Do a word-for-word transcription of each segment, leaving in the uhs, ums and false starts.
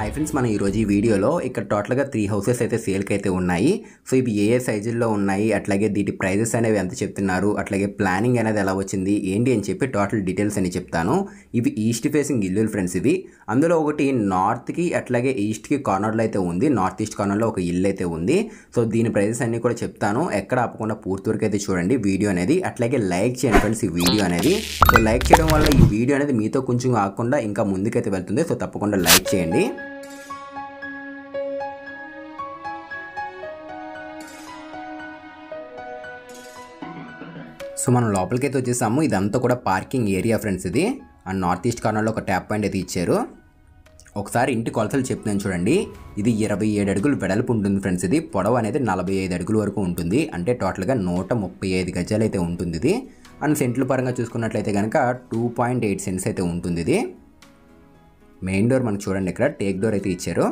Hi friends, మన ఈరోజు ఈ వీడియోలో ఇక్కడ టోటల్గా త్రీ హౌసెస్ అయితే సేల్కి అయితే ఉన్నాయి. సో ఇవి ఏ ఏ సైజుల్లో ఉన్నాయి, అట్లాగే వీటి ప్రైజెస్ అనేవి ఎంత చెప్తున్నారు, అట్లాగే ప్లానింగ్ అనేది ఎలా వచ్చింది ఏంటి అని చెప్పి టోటల్ డీటెయిల్స్ అని చెప్తాను. ఇవి ఈస్ట్ ఫేసింగ్ ఇల్లులు ఫ్రెండ్స్. ఇవి అందులో ఒకటి నార్త్కి అట్లాగే ఈస్ట్కి కార్నర్లో అయితే ఉంది. నార్త్ ఈస్ట్ కార్నర్లో ఒక ఇల్లు అయితే ఉంది. సో దీని ప్రైజెస్ అన్నీ కూడా చెప్తాను. ఎక్కడ ఆపకుండా పూర్తి వరకు అయితే చూడండి వీడియో అనేది. అట్లాగే లైక్ చేయండి ఫ్రెండ్స్ ఈ వీడియో అనేది. సో లైక్ చేయడం వల్ల ఈ వీడియో అనేది మీతో కొంచెం కాకుండా ఇంకా ముందుకైతే వెళ్తుంది. సో తప్పకుండా లైక్ చేయండి. సో మనం లోపలికి అయితే వచ్చేసాము. ఇదంతా కూడా పార్కింగ్ ఏరియా ఫ్రెండ్స్. ఇది అండ్ నార్త్ ఈస్ట్ కార్నర్లో ఒక ట్యాప్ పాయింట్ అయితే ఇచ్చారు. ఒకసారి ఇంటి కొలతలు చెప్తున్నాను చూడండి. ఇది ఇరవై ఏడు అడుగులు వెడల్పు ఉంటుంది ఫ్రెండ్స్. ఇది పొడవు అనేది నలభై ఐదు అడుగుల వరకు ఉంటుంది. అంటే టోటల్గా నూట ముప్పై ఐదు గజాలు అయితే ఉంటుంది ఇది. అండ్ సెంట్ల పరంగా చూసుకున్నట్లయితే కనుక టూ పాయింట్ ఎయిట్ సెంట్స్ అయితే ఉంటుంది ఇది. మెయిన్ డోర్ మనకు చూడండి, ఇక్కడ టేక్ డోర్ అయితే ఇచ్చారు.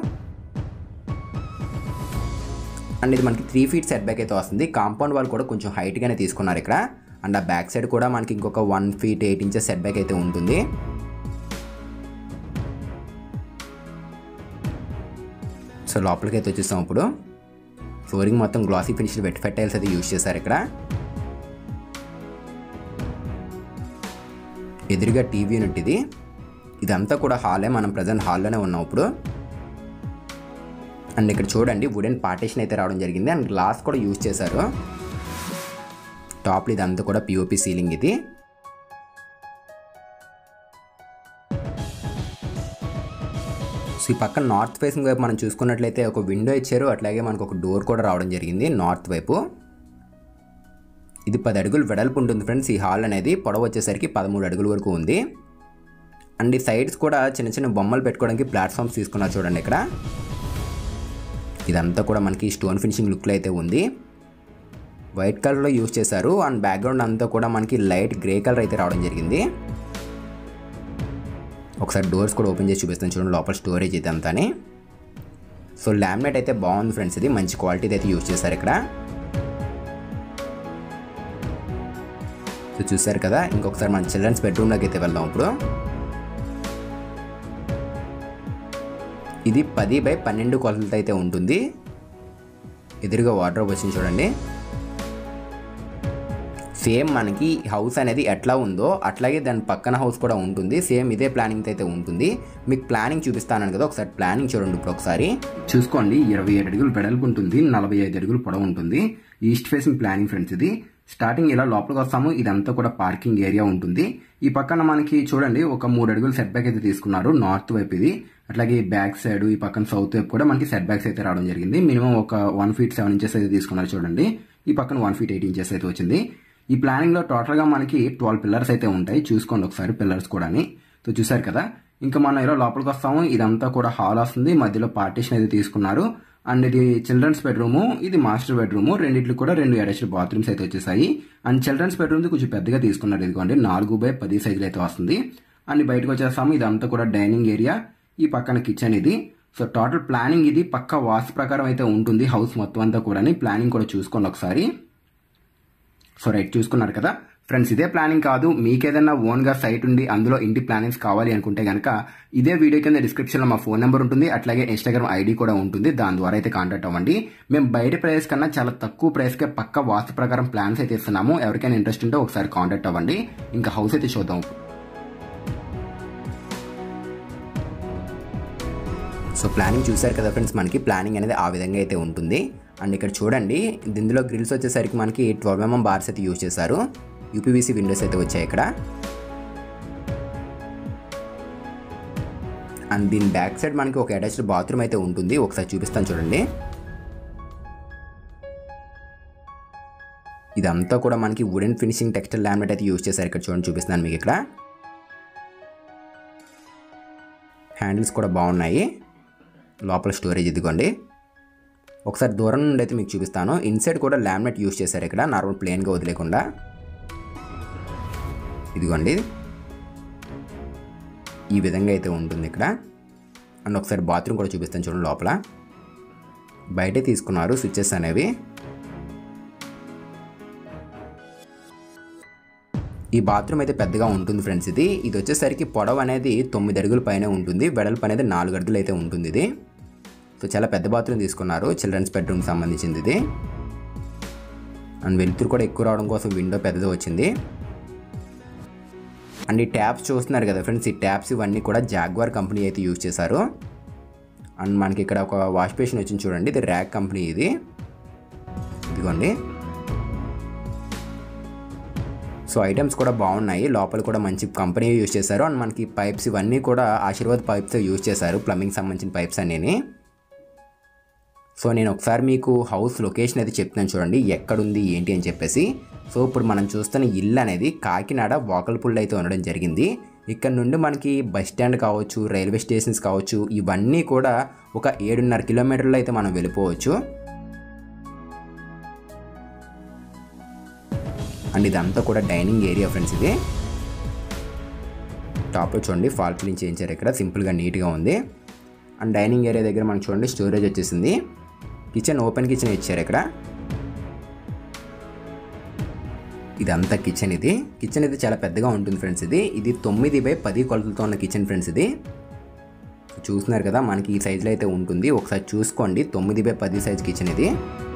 అండ్ ఇది మనకి త్రీ ఫీట్ సెట్ బ్యాక్ అయితే వస్తుంది. కాంపౌండ్ వాల్ కూడా కొంచెం హైట్గానే తీసుకున్నారు ఇక్కడ. అండ్ ఆ బ్యాక్ సైడ్ కూడా మనకి ఇంకొక one feet eight inches set back అయితే ఉంటుంది. సో లోపలికి అయితే వచ్చేస్తాం. ఇప్పుడు ఫ్లోరింగ్ మొత్తం గ్లాసీ ఫినిష్డ్ వెట్ ఫెట్ టైల్స్ అయితే యూజ్ చేశారు ఇక్కడ. ఎదురుగా టీవీ యూనిట్ ఇది. ఇదంతా కూడా హాలే, మనం ప్రజెంట్ హాల్లోనే ఉన్నాం ఇప్పుడు. అండ్ ఇక్కడ చూడండి వుడెన్ పార్టీషన్ అయితే రావడం జరిగింది. అండ్ గ్లాస్ కూడా యూజ్ చేశారు. టాప్లో ఇదంతా కూడా పిఓపి సీలింగ్ ఇది. సో ఈ పక్కన నార్త్ ఫేసింగ్ వైపు మనం చూసుకున్నట్లయితే ఒక విండో ఇచ్చారు. అట్లాగే మనకు ఒక డోర్ కూడా రావడం జరిగింది నార్త్ వైపు. ఇది పది అడుగులు వెడల్పు ఉంటుంది ఫ్రెండ్స్. ఈ హాల్ అనేది పొడవు వచ్చేసరికి పదమూడు అడుగుల వరకు ఉంది. అండ్ ఈ సైడ్స్ కూడా చిన్న చిన్న బొమ్మలు పెట్టుకోవడానికి ప్లాట్ఫామ్స్ తీసుకున్నారు చూడండి ఇక్కడ. ఇదంతా కూడా మనకి స్టోన్ ఫినిషింగ్ లుక్లో అయితే ఉంది. వైట్ కలర్లో యూజ్ చేశారు. అండ్ బ్యాక్గ్రౌండ్ అంతా కూడా మనకి లైట్ గ్రే కలర్ అయితే రావడం జరిగింది. ఒకసారి డోర్స్ కూడా ఓపెన్ చేసి చూపిస్తాను చూడండి లోపల స్టోరేజ్ అయితే అంతానే. సో లామినేట్ అయితే బాగుంది ఫ్రెండ్స్. ఇది మంచి క్వాలిటీ అయితే యూజ్ చేశారు ఇక్కడ. సో చూసారు కదా. ఇంకొకసారి మన చిల్డ్రన్స్ బెడ్రూమ్లోకి అయితే వెళ్దాం ఇప్పుడు. ఇది పది బై పన్నెండు కొలతలతో అయితే ఉంటుంది. ఎదురుగా వార్డ్రోబ్ వచ్చింది చూడండి. సేమ్ మనకి హౌస్ అనేది ఎట్లా ఉందో అట్లాగే దాని పక్కన హౌస్ కూడా ఉంటుంది. సేమ్ ఇదే ప్లానింగ్ అయితే ఉంటుంది. మీకు ప్లానింగ్ చూపిస్తాను కదా, ఒకసారి ప్లానింగ్ చూడండి ఇప్పుడు ఒకసారి చూసుకోండి. ఇరవై ఏడు అడుగులు వెడల్పు ఉంటుంది, నలభై ఐదు అడుగులు పొడవు ఉంటుంది. East facing planning friends. ఇది స్టార్టింగ్ ఇలా లోపలికి వస్తాము. ఇదంతా కూడా పార్కింగ్ ఏరియా ఉంటుంది. ఈ పక్కన మనకి చూడండి ఒక మూడు అడుగులు సెట్ బ్యాక్ అయితే తీసుకున్నారు నార్త్ వైపు ఇది. అట్లాగే బ్యాక్ సైడ్ ఈ పక్కన సౌత్ వైపు కూడా మనకి సెట్ బ్యాక్స్ అయితే రావడం జరిగింది. మినిమం ఒక వన్ ఫీట్ సెవెన్ ఇంచెస్ అయితే తీసుకున్నారు చూడండి. ఈ పక్కన వన్ ఫీట్ ఎయిట్ ఇంచెస్ అయితే వచ్చింది. ఈ ప్లానింగ్ లో టోటల్ గా మనకి ట్వెల్వ్ పిల్లర్స్ అయితే ఉంటాయి. చూసుకోండి ఒకసారి పిల్లర్స్ కూడా. సో చూసారు కదా. ఇంకా మనం ఇలా లోపలికి వస్తాము. ఇదంతా కూడా హాల్ వస్తుంది. మధ్యలో పార్టీషన్ అయితే తీసుకున్నారు. అండ్ ఇది చిల్డ్రన్స్ బెడ్రూమ్, ఇది మాస్టర్ బెడ్రూమ్. రెండిట్లు కూడా రెండు అటాచ్డ్ బాత్రూమ్స్ అయితే వచ్చేసాయి. అండ్ చిల్డ్రన్స్ బెడ్రూమ్ కొంచెం పెద్దగా తీసుకున్నారు. ఇదిగోండి నాలుగు బై పది సైజులు అయితే వస్తుంది. అండ్ బయటకు వచ్చేస్తాము. ఇదంతా కూడా డైనింగ్ ఏరియా, ఈ పక్కన కిచెన్ ఇది. సో టోటల్ ప్లానింగ్ ఇది పక్క వాస్తు ప్రకారం అయితే ఉంటుంది హౌస్ మొత్తం అంతా కూడా. ప్లానింగ్ కూడా చూసుకోండి ఒకసారి. సో రైట్, చూసుకున్నారు కదా ఫ్రెండ్స్. ఇదే ప్లానింగ్ కాదు, మీకేదన్నా ఓన్గా సైట్ ఉండి అందులో ఇంటి ప్లానింగ్స్ కావాలి అనుకుంటే కనుక ఇదే వీడియో కింద డిస్క్రిప్షన్లో మా ఫోన్ నెంబర్ ఉంటుంది. అట్లాగే ఇన్స్టాగ్రామ్ ఐడి కూడా ఉంటుంది. దాని ద్వారా అయితే కాంటాక్ట్ అవ్వండి. మేము బయట ప్రైస్ కన్నా చాలా తక్కువ ప్రైస్కే పక్క వాస్తు ప్రకారం ప్లాన్స్ అయితే ఇస్తున్నాము. ఎవరికైనా ఇంట్రెస్ట్ ఉంటే ఒకసారి కాంటాక్ట్ అవ్వండి. ఇంకా హౌస్ అయితే చూద్దాం. సో ప్లానింగ్ చూసారు కదా ఫ్రెండ్స్. మనకి ప్లానింగ్ అనేది ఆ విధంగా అయితే ఉంటుంది. అండ్ ఇక్కడ చూడండి ఇందులో గ్రిల్స్ వచ్చేసరికి మనకి ట్వెల్వ్ ఎంఎం బార్స్ అయితే యూజ్ చేశారు. యూపీవీసీ విండోస్ అయితే వచ్చాయి ఇక్కడ. అండ్ దీని బ్యాక్ సైడ్ మనకి ఒక అటాచ్డ్ బాత్రూమ్ అయితే ఉంటుంది. ఒకసారి చూపిస్తాను చూడండి. ఇదంతా కూడా మనకి వుడెన్ ఫినిషింగ్ టెక్స్టైల్ లామినేట్ అయితే యూజ్ చేశారు ఇక్కడ. చూడండి చూపిస్తున్నాను మీకు ఇక్కడ. హ్యాండిల్స్ కూడా బాగున్నాయి. లోపల స్టోరేజ్ ఇదిగోండి. ఒకసారి దూరం నుండి అయితే మీకు చూపిస్తాను. ఇన్సైడ్ కూడా లామినేట్ యూజ్ చేశారు ఇక్కడ, నార్మల్ ప్లెయిన్గా వదిలేకుండా. ఇదిగోండి ఈ విధంగా అయితే ఉంటుంది ఇక్కడ. అండ్ ఒకసారి బాత్రూమ్ కూడా చూపిస్తాను చూడండి. లోపల బయటే తీసుకున్నారు స్విచ్చెస్ అనేవి. ఈ బాత్రూమ్ అయితే పెద్దగా ఉంటుంది ఫ్రెండ్స్. ఇది ఇది వచ్చేసరికి పొడవు అనేది తొమ్మిది అడుగుల పైన ఉంటుంది, వెడల్పు అనేది నాలుగు అడుగులు అయితే ఉంటుంది ఇది. సో చాలా పెద్ద బాత్రూమ్ తీసుకున్నారు, చిల్డ్రన్స్ బెడ్రూమ్ సంబంధించింది ఇది. అండ్ వెలుతురు కూడా ఎక్కువ రావడం కోసం విండో పెద్దది వచ్చింది. అండ్ ఈ ట్యాప్స్ చూస్తున్నారు కదా ఫ్రెండ్స్, ఈ ట్యాప్స్ ఇవన్నీ కూడా జాగ్వార్ కంపెనీ అయితే యూజ్ చేశారు. అండ్ మనకి ఇక్కడ ఒక వాష్ బేసిన్ వచ్చింది చూడండి, ఇది ర్యాక్ కంపెనీ ఇది, ఇదిగోండి. సో ఐటమ్స్ కూడా బాగున్నాయి, లోపల కూడా మంచి కంపెనీ యూజ్ చేశారు. అండ్ మనకి పైప్స్ ఇవన్నీ కూడా ఆశీర్వాద్ పైప్స్ యూజ్ చేశారు, ప్లంబింగ్ సంబంధించిన పైప్స్ అన్నీ. సో నేను ఒకసారి మీకు హౌస్ లొకేషన్ అయితే చెప్తున్నాను చూడండి, ఎక్కడుంది ఏంటి అని చెప్పేసి. సో ఇప్పుడు మనం చూస్తున్న ఇల్లు అనేది కాకినాడ వాకల్పూడిలో అయితే ఉండడం జరిగింది. ఇక్కడ నుండి మనకి బస్ స్టాండ్ కావచ్చు, రైల్వే స్టేషన్స్ కావచ్చు, ఇవన్నీ కూడా ఒక ఏడున్నర కిలోమీటర్లు అయితే మనం వెళ్ళిపోవచ్చు. అండ్ ఇదంతా కూడా డైనింగ్ ఏరియా ఫ్రెండ్స్. ఇది టాప్లో చూడండి ఫాల్ క్లీన్ చేయించారు, ఇక్కడ సింపుల్గా నీట్గా ఉంది. అండ్ డైనింగ్ ఏరియా దగ్గర మనకు చూడండి స్టోరేజ్ వచ్చేసింది. కిచెన్ ఓపెన్ కిచెన్ ఇచ్చారు ఇక్కడ, ఇదంతా కిచెన్. ఇది కిచెన్ ఇది చాలా పెద్దగా ఉంటుంది ఫ్రెండ్స్. ఇది ఇది తొమ్మిది బై పది కొలతలతో ఉన్న కిచెన్ ఫ్రెండ్స్. ఇది చూస్తున్నారు కదా మనకి ఈ సైజులో అయితే ఉంటుంది, ఒకసారి చూసుకోండి. తొమ్మిది బై పది సైజ్ కిచెన్ ఇది.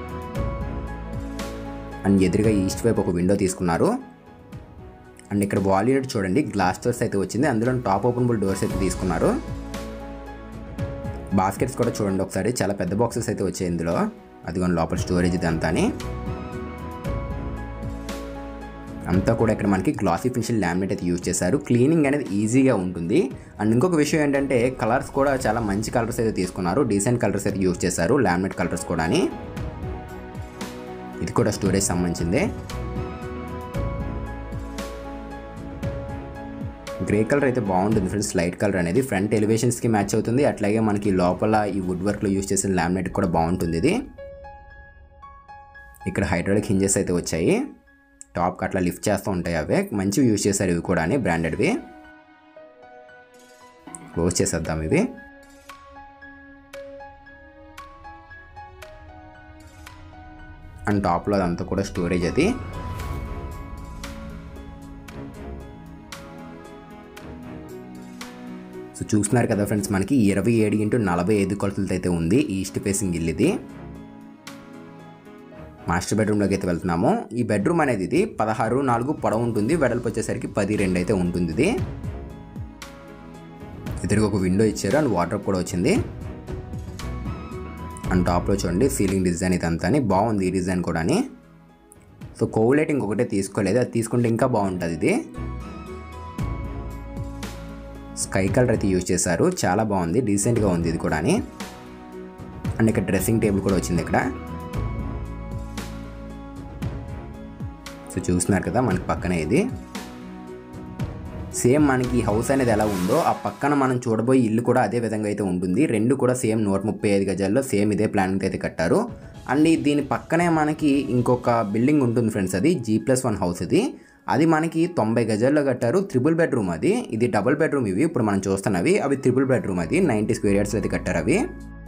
అండ్ ఎదురుగా ఈస్ట్ వైపు ఒక విండో తీసుకున్నారు. అండ్ ఇక్కడ వాల్ యూనిట్ చూడండి గ్లాస్ డోర్స్ అయితే వచ్చింది, అందులో టాప్ ఓపెనబుల్ డోర్స్ అయితే తీసుకున్నారు. బాస్కెట్స్ కూడా చూడండి ఒకసారి, చాలా పెద్ద బాక్సెస్ అయితే వచ్చాయి ఇందులో, అదిగోండి లోపల స్టోరేజ్ ఇదంతా. అంతా కూడా ఇక్కడ మనకి గ్లాసీ ఫినిషింగ్ లామినేట్ అయితే యూజ్ చేశారు, క్లీనింగ్ అనేది ఈజీగా ఉంటుంది. అండ్ ఇంకొక విషయం ఏంటంటే కలర్స్ కూడా చాలా మంచి కలర్స్ అయితే తీసుకున్నారు, డీసెంట్ కలర్స్ అయితే యూజ్ చేశారు, లామినేట్ కలర్స్ కూడా. ఇది కూడా స్టోరేజ్ సంబంధించిందే. గ్రే కలర్ అయితే బాగుంటుంది ఫ్రెండ్స్, లైట్ కలర్ అనేది ఫ్రంట్ ఎలివేషన్స్కి మ్యాచ్ అవుతుంది. అట్లాగే మనకి లోపల ఈ వుడ్ వర్క్లో యూజ్ చేసిన లామినేట్ కూడా బాగుంటుంది ఇది. ఇక్కడ హైడ్రాలిక్ హింజెస్ అయితే వచ్చాయి, టాప్కి అట్లా లిఫ్ట్ చేస్తూ ఉంటాయి, అవే మంచివి యూజ్ చేశారు ఇవి కూడా, బ్రాండెడ్వి. క్లోజ్ చేసేద్దాం ఇవి. అండ్ టాప్లో అదంతా కూడా స్టోరేజ్ అది. సో చూస్తున్నారు కదా ఫ్రెండ్స్, మనకి ఇరవై ఏడు ఇంటూ నలభై ఐదు కొలతలతో అయితే ఉంది ఈస్ట్ ఫేసింగ్ ఇల్లు ఇది. మాస్టర్ బెడ్రూమ్లోకి అయితే వెళ్తున్నాము. ఈ బెడ్రూమ్ అనేది ఇది పదహారు నాలుగు పొడవు ఉంటుంది, వెడల్పు వచ్చేసరికి పది రెండు అయితే ఉంటుంది. ఇది ఎదురుగా ఒక విండో ఇచ్చారు, అండ్ వాటర్ కూడా వచ్చింది. అండ్ టాప్లో చూడండి సీలింగ్ డిజైన్ ఇదంతా బాగుంది, ఈ డిజైన్ కూడా. సో కోవ్ లైటింగ్ ఒకటే తీసుకోలేదు, అది తీసుకుంటే ఇంకా బాగుంటుంది. ఇది స్కై కలర్ అయితే యూజ్ చేశారు, చాలా బాగుంది, డీసెంట్గా ఉంది ఇది కూడా. అండ్ ఇక్కడ డ్రెస్సింగ్ టేబుల్ కూడా వచ్చింది ఇక్కడ. సో చూస్తున్నారు కదా మనకి పక్కనే ఇది సేమ్ మనకి హౌస్ అనేది ఎలా ఉందో ఆ పక్కన మనం చూడబోయే ఇల్లు కూడా అదే విధంగా అయితే ఉంటుంది. రెండు కూడా సేమ్ నూట ముప్పై ఐదు గజాల్లో సేమ్ ఇదే ప్లానింగ్ అయితే కట్టారు. అండ్ దీని పక్కనే మనకి ఇంకొక బిల్డింగ్ ఉంటుంది ఫ్రెండ్స్, అది జీ ప్లస్ వన్ హౌస్. ఇది అది మనకి తొంభై గజాల్లో కట్టారు, త్రిబుల్ బెడ్రూమ్. అది ఇది డబుల్ బెడ్రూమ్, ఇవి ఇప్పుడు మనం చూస్తున్నవి అవి త్రిబుల్ బెడ్రూమ్. అది నైంటీ స్క్వేర్ యార్డ్స్ అయితే కట్టారు అవి.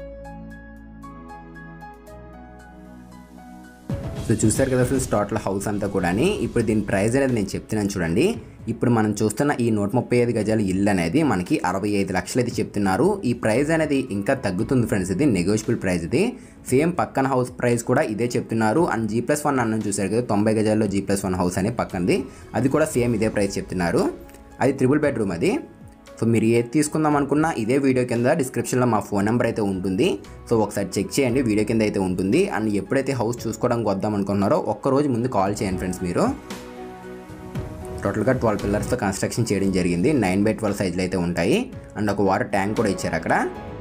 సో చూస్తారు కదా ఫ్రెండ్స్ టోటల్ హౌస్ అంతా కూడా. ఇప్పుడు దీని ప్రైస్ అనేది నేను చెప్తున్నాను చూడండి. ఇప్పుడు మనం చూస్తున్న ఈ నూట ముప్పై ఐదు గజాల ఇల్లు అనేది మనకి అరవై ఐదు లక్షలు అయితే చెప్తున్నారు. ఈ ప్రైస్ అనేది ఇంకా తగ్గుతుంది ఫ్రెండ్స్, ఇది నెగోషియబుల్ ప్రైస్. ఇది సేమ్ పక్కన హౌస్ ప్రైస్ కూడా ఇదే చెప్తున్నారు. అండ్ జీ ప్లస్ వన్ అన్నం చూసారు కదా, తొంభై గజాల్లో జీ ప్లస్ వన్ హౌస్ అనే పక్కనది, అది కూడా సేమ్ ఇదే ప్రైస్ చెప్తున్నారు. అది త్రిబుల్ బెడ్రూమ్ అది. సో మీరు ఏది తీసుకుందాం అనుకున్నా ఇదే వీడియో కింద డిస్క్రిప్షన్లో మా ఫోన్ నెంబర్ అయితే ఉంటుంది. సో ఒకసారి చెక్ చేయండి, వీడియో కింద అయితే ఉంటుంది. అండ్ ఎప్పుడైతే హౌస్ చూసుకోవడానికి వద్దాం అనుకున్నారో ఒక్కరోజు ముందు కాల్ చేయండి ఫ్రెండ్స్ మీరు. టోటల్గా ట్వెల్వ్ పిల్లర్స్తో కన్స్ట్రక్షన్ చేయడం జరిగింది, నైన్ బై ట్వెల్వ్ సైజులు అయితే ఉంటాయి. అండ్ ఒక వాటర్ ట్యాంక్ కూడా ఇచ్చారు అక్కడ.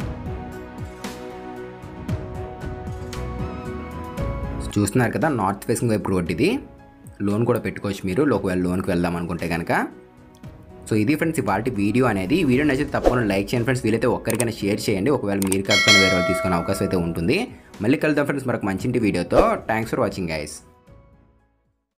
చూస్తున్నారు కదా నార్త్ ఫేసింగ్ వైపు రోడ్ ఇది. లోన్ కూడా పెట్టుకోవచ్చు మీరు ఒకవేళ లోన్కి వెళ్దాం అనుకుంటే కనుక. సో ఇది ఫ్రెండ్స్ ఇవాళ వీడియో అనేది. వీడియో నచ్చితే తప్పకుండా లైక్ చేయండి ఫ్రెండ్స్, వీలైతే ఒక్కరికైనా షేర్ చేయండి, ఒకవేళ మీరు కాకపోయినా వేరే వాళ్ళు తీసుకునే అవకాశం అయితే ఉంటుంది. మళ్ళీ కలుద్దాం ఫ్రెండ్స్ మరొక మంచి వీడియోతో. Thanks for watching guys.